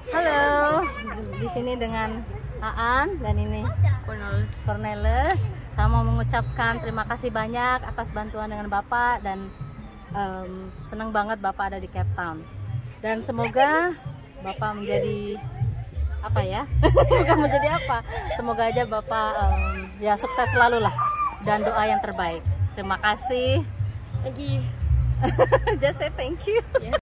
Halo, di sini dengan Aan dan ini Cornelis. Saya mau mengucapkan terima kasih banyak atas bantuan dengan Bapak dan senang banget Bapak ada di Cape Town. Dan semoga Bapak menjadi apa ya? Bukan menjadi apa? Semoga aja Bapak ya sukses selalu lah dan doa yang terbaik. Terima kasih. Thank you. Just say thank you.